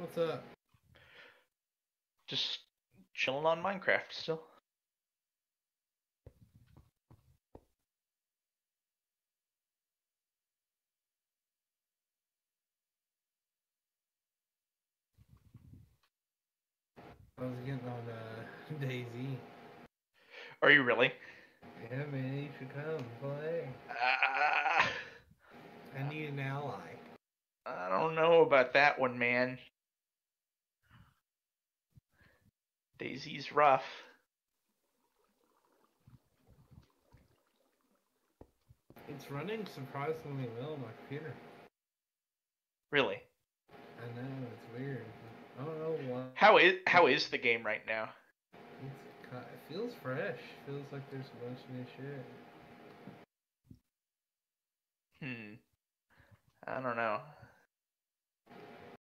What's up? Just chilling on Minecraft still. I was getting on Daisy. Are you really? Yeah, man, you should come play. Uh, I need an ally. I don't know about that one, man. Daisy's rough. It's running surprisingly well on my computer. Really? I know, it's weird. I don't know why. How is the game right now? It feels fresh. Feels like there's a bunch of new shit. I don't know.